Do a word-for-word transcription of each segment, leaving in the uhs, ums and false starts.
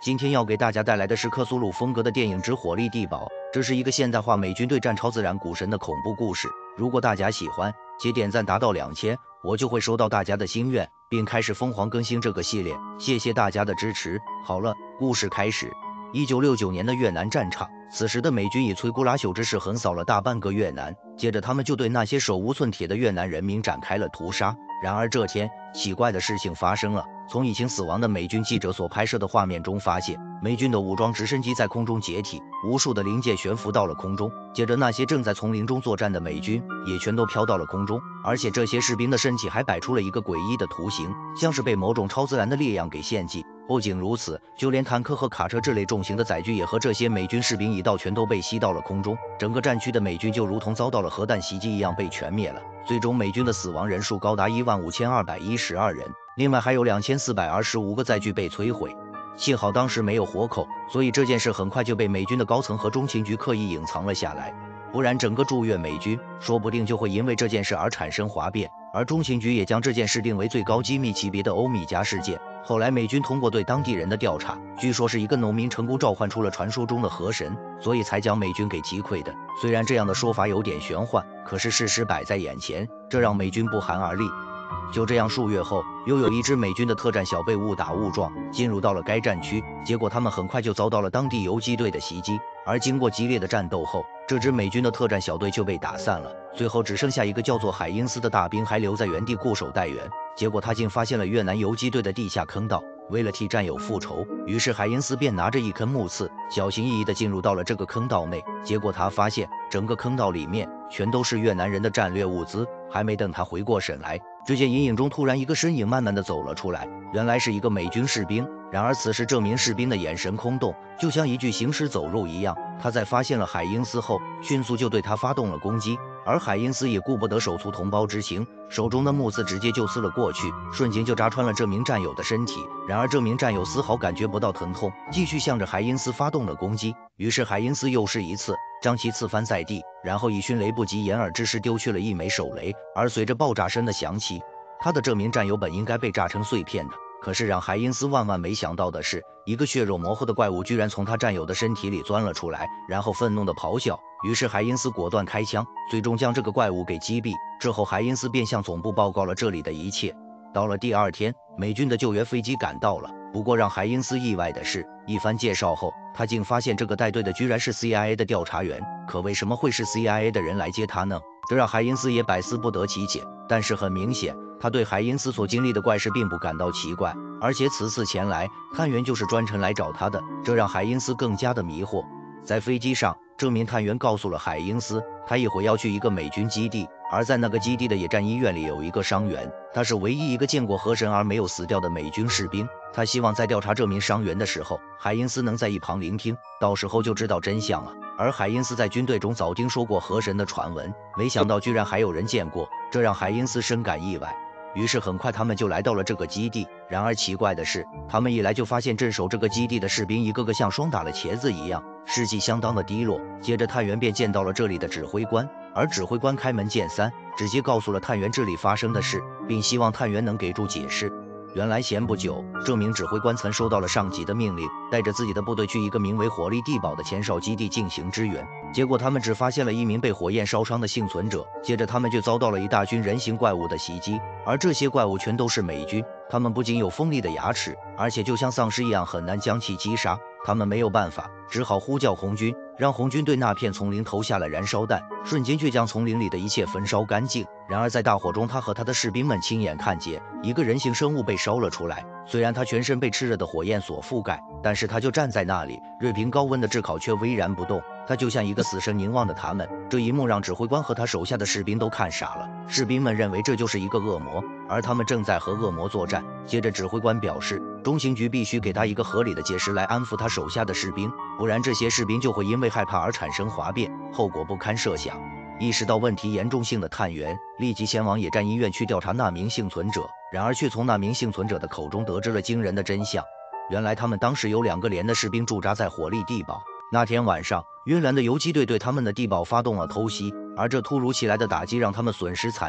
今天要给大家带来的是克苏鲁风格的电影之火力地堡，这是一个现代化美军对战超自然古神的恐怖故事。如果大家喜欢，且点赞达到两千，我就会收到大家的心愿，并开始疯狂更新这个系列。谢谢大家的支持。好了，故事开始。一九六九年的越南战场，此时的美军以摧枯拉朽之势横扫了大半个越南，接着他们就对那些手无寸铁的越南人民展开了屠杀。然而这天，奇怪的事情发生了。从已经死亡的美军记者所拍摄的画面中发现，美军的武装直升机在空中解体，无数的零件悬浮到了空中。接着那些正在丛林中作战的美军也全都飘到了空中，而且这些士兵的身体还摆出了一个诡异的图形，像是被某种超自然的力量给献祭。不仅如此，就连坦克和卡车这类重型的载具也和这些美军士兵一道全都被吸到了空中。整个战区的美军就如同遭到了核弹袭击一样被全灭了。最终美军的死亡人数高达一万五千二百一十二人，另外还有两千四百二十五个载具被摧毁。幸好当时没有活口，所以这件事很快就被美军的高层和中情局刻意隐藏了下来，不然整个驻越美军说不定就会因为这件事而产生哗变。而中情局也将这件事定为最高机密级别的欧米茄事件。后来美军通过对当地人的调查，据说是一个农民成功召唤出了传说中的河神，所以才将美军给击溃的。虽然这样的说法有点玄幻，可是事实摆在眼前，这让美军不寒而栗。就这样数月后，又有一支美军的特战小队误打误撞进入到了该战区，结果他们很快就遭到了当地游击队的袭击。而经过激烈的战斗后，这支美军的特战小队就被打散了，最后只剩下一个叫做海因斯的大兵还留在原地固守待援。结果他竟发现了越南游击队的地下坑道，为了替战友复仇，于是海因斯便拿着一根木刺，小心翼翼地进入到了这个坑道内。结果他发现整个坑道里面全都是越南人的战略物资。还没等他回过神来，只见阴影中突然一个身影慢慢地走了出来，原来是一个美军士兵。然而此时这名士兵的眼神空洞，就像一具行尸走肉一样。他在发现了海因斯后，迅速就对他发动了攻击，而海因斯也顾不得手足同胞之情，手中的木刺直接就刺了过去，瞬间就扎穿了这名战友的身体。然而这名战友丝毫感觉不到疼痛，继续向着海因斯发动了攻击。于是海因斯又是一次将其刺翻在地，然后以迅雷不及掩耳之势丢去了一枚手雷。而随着爆炸声的响起，他的这名战友本应该被炸成碎片的，可是让海因斯万万没想到的是，一个血肉模糊的怪物居然从他战友的身体里钻了出来，然后愤怒地咆哮。于是海因斯果断开枪，最终将这个怪物给击毙。之后海因斯便向总部报告了这里的一切。到了第二天，美军的救援飞机赶到了，不过让海因斯意外的是，一番介绍后，他竟发现这个带队的居然是 C I A 的调查员。可为什么会是 C I A 的人来接他呢？这让海因斯也百思不得其解。但是很明显，他对海因斯所经历的怪事并不感到奇怪，而且此次前来，探员就是专程来找他的，这让海因斯更加的迷惑。在飞机上，这名探员告诉了海因斯，他一会要去一个美军基地，而在那个基地的野战医院里有一个伤员，他是唯一一个见过河神而没有死掉的美军士兵。他希望在调查这名伤员的时候，海因斯能在一旁聆听，到时候就知道真相了。而海因斯在军队中早听说过河神的传闻，没想到居然还有人见过，这让海因斯深感意外。于是很快他们就来到了这个基地。然而奇怪的是，他们一来就发现镇守这个基地的士兵一个个像霜打了茄子一样，士气相当的低落。接着探员便见到了这里的指挥官，而指挥官开门见山，直接告诉了探员这里发生的事，并希望探员能给出解释。原来前不久，这名指挥官曾收到了上级的命令，带着自己的部队去一个名为火力地堡的前哨基地进行支援。结果他们只发现了一名被火焰烧伤的幸存者，接着他们就遭到了一大群人形怪物的袭击，而这些怪物全都是美军。他们不仅有锋利的牙齿，而且就像丧尸一样很难将其击杀。他们没有办法，只好呼叫红军，让红军对那片丛林投下了燃烧弹，瞬间却将丛林里的一切焚烧干净。然而在大火中，他和他的士兵们亲眼看见一个人形生物被烧了出来。虽然他全身被炽热的火焰所覆盖，但是他就站在那里，锐评高温的炙烤却巍然不动，他就像一个死神凝望着他们。这一幕让指挥官和他手下的士兵都看傻了，士兵们认为这就是一个恶魔，而他们正在和恶魔作战。接着指挥官表示，中情局必须给他一个合理的解释来安抚他手下的士兵，不然这些士兵就会因为害怕而产生哗变，后果不堪设想。意识到问题严重性的探员立即前往野战医院去调查那名幸存者，然而却从那名幸存者的口中得知了惊人的真相。原来他们当时有两个连的士兵驻扎在火力地堡，那天晚上，越南的游击队对他们的地堡发动了偷袭，而这突如其来的打击让他们损失惨重。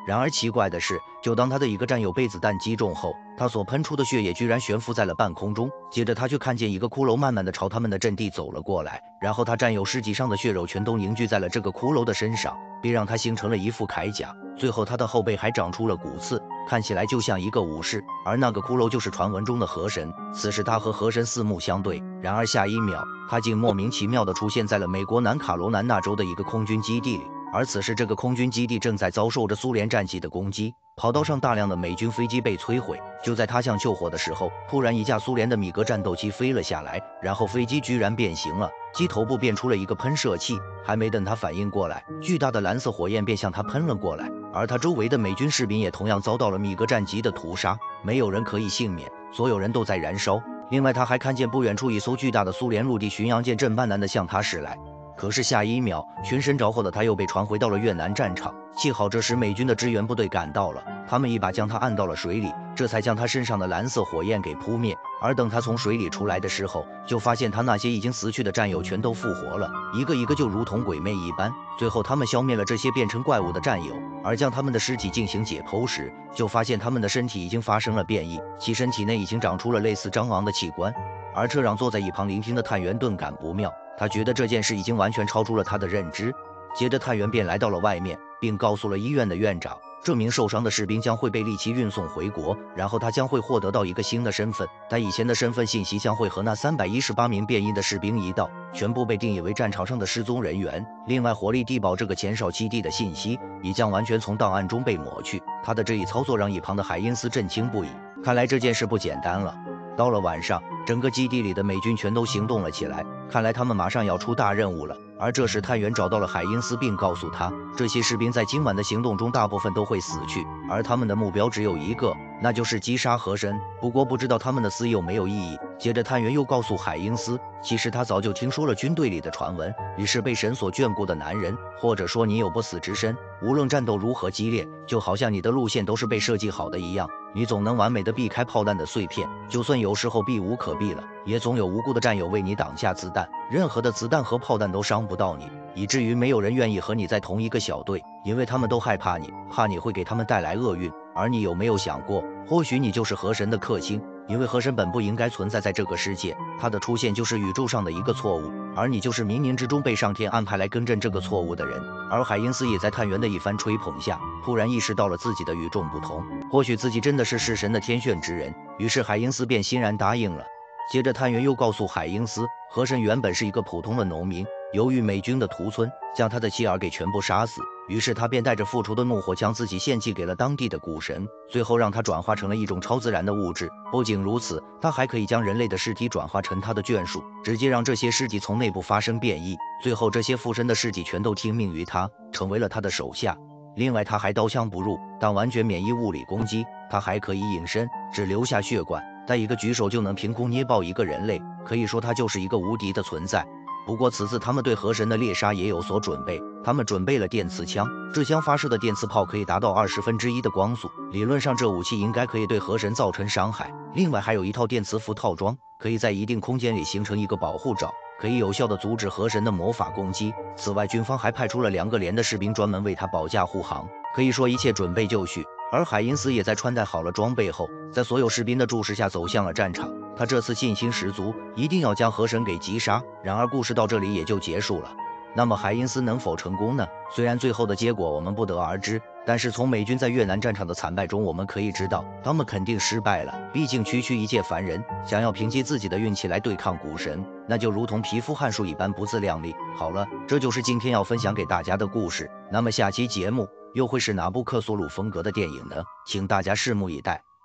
然而奇怪的是，就当他的一个战友被子弹击中后，他所喷出的血液居然悬浮在了半空中。接着他却看见一个骷髅慢慢的朝他们的阵地走了过来，然后他战友尸体上的血肉全都凝聚在了这个骷髅的身上，并让他形成了一副铠甲。最后他的后背还长出了骨刺，看起来就像一个武士。而那个骷髅就是传闻中的河神。此时他和河神四目相对，然而下一秒他竟莫名其妙地出现在了美国南卡罗来纳州的一个空军基地里。而此时，这个空军基地正在遭受着苏联战机的攻击，跑道上大量的美军飞机被摧毁。就在他想救火的时候，突然一架苏联的米格战斗机飞了下来，然后飞机居然变形了，机头部变出了一个喷射器。还没等他反应过来，巨大的蓝色火焰便向他喷了过来，而他周围的美军士兵也同样遭到了米格战机的屠杀，没有人可以幸免，所有人都在燃烧。另外，他还看见不远处一艘巨大的苏联陆地巡洋舰正斑斓地向他驶来。可是下一秒，全身着火的他又被传回到了越南战场。幸好这时美军的支援部队赶到了，他们一把将他按到了水里，这才将他身上的蓝色火焰给扑灭。而等他从水里出来的时候，就发现他那些已经死去的战友全都复活了，一个一个就如同鬼魅一般。最后他们消灭了这些变成怪物的战友，而将他们的尸体进行解剖时，就发现他们的身体已经发生了变异，其身体内已经长出了类似蟑螂的器官。而车长坐在一旁聆听的探员顿感不妙，他觉得这件事已经完全超出了他的认知。接着探员便来到了外面，并告诉了医院的院长，这名受伤的士兵将会被立即运送回国，然后他将会获得到一个新的身份，但以前的身份信息将会和那三百一十八名变异的士兵一道，全部被定义为战场上的失踪人员。另外，火力地堡这个前哨基地的信息也将完全从档案中被抹去。他的这一操作让一旁的海因斯震惊不已，看来这件事不简单了。到了晚上，整个基地里的美军全都行动了起来，看来他们马上要出大任务了。而这时探员找到了海因斯，并告诉他，这些士兵在今晚的行动中大部分都会死去，而他们的目标只有一个，那就是击杀河神。不过不知道他们的死有没有意义。接着探员又告诉海因斯，其实他早就听说了军队里的传闻，你是被神所眷顾的男人，或者说你有不死之身，无论战斗如何激烈，就好像你的路线都是被设计好的一样，你总能完美的避开炮弹的碎片，就算有时候避无可避了，也总有无辜的战友为你挡下子弹，任何的子弹和炮弹都伤不到你，以至于没有人愿意和你在同一个小队，因为他们都害怕你，怕你会给他们带来厄运。而你有没有想过，或许你就是河神的克星，因为河神本不应该存在在这个世界，他的出现就是宇宙上的一个错误，而你就是冥冥之中被上天安排来更正这个错误的人。而海因斯也在探员的一番吹捧下，突然意识到了自己的与众不同，或许自己真的是弑神的天选之人，于是海因斯便欣然答应了。接着探员又告诉海因斯，河神原本是一个普通的农民，由于美军的屠村将他的妻儿给全部杀死，于是他便带着复仇的怒火将自己献祭给了当地的古神，最后让他转化成了一种超自然的物质。不仅如此，他还可以将人类的尸体转化成他的眷属，直接让这些尸体从内部发生变异，最后这些附身的尸体全都听命于他，成为了他的手下。另外他还刀枪不入，但完全免疫物理攻击，他还可以隐身，只留下血管，但一个举手就能凭空捏爆一个人类，可以说他就是一个无敌的存在。不过此次他们对河神的猎杀也有所准备，他们准备了电磁枪，这枪发射的电磁炮可以达到二十分之一的光速，理论上这武器应该可以对河神造成伤害。另外还有一套电磁符套装，可以在一定空间里形成一个保护罩，可以有效地阻止河神的魔法攻击。此外，军方还派出了两个连的士兵专门为他保驾护航，可以说一切准备就绪。而海因斯也在穿戴好了装备后，在所有士兵的注视下走向了战场。他这次信心十足，一定要将河神给击杀。然而故事到这里也就结束了。那么海因斯能否成功呢？虽然最后的结果我们不得而知，但是从美军在越南战场的惨败中，我们可以知道，他们肯定失败了。毕竟区区一介凡人，想要凭借自己的运气来对抗古神，那就如同皮肤汗数一般不自量力。好了，这就是今天要分享给大家的故事。那么下期节目又会是哪部克苏鲁风格的电影呢？请大家拭目以待。